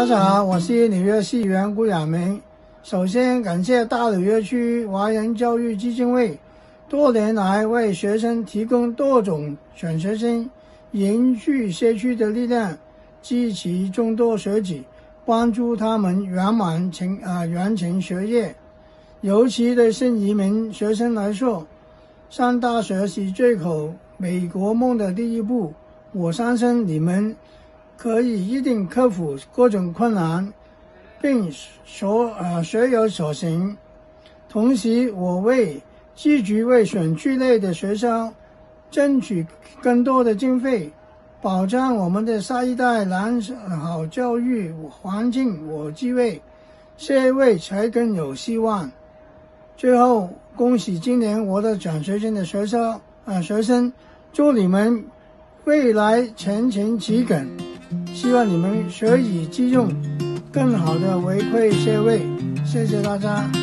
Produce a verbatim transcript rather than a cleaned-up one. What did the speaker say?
大家好，我是纽约市议员顾亚明。首先感谢大纽约区华人教育基金会多年来为学生提供多种奖学金，凝聚社区的力量，支持众多学子，帮助他们圆满成啊完成学业。尤其对新移民学生来说，上大学是追求美国梦的第一步。我相信你们可以一定克服各种困难，并所呃学有所行。同时，我为积极为选区内的学校争取更多的经费，保障我们的下一代良好教育环境和机会，社会才更有希望。最后，恭喜今年获得奖学金的学校呃学生，祝你们未来前程似锦，希望你们学以致用，更好的回馈社会。谢谢大家。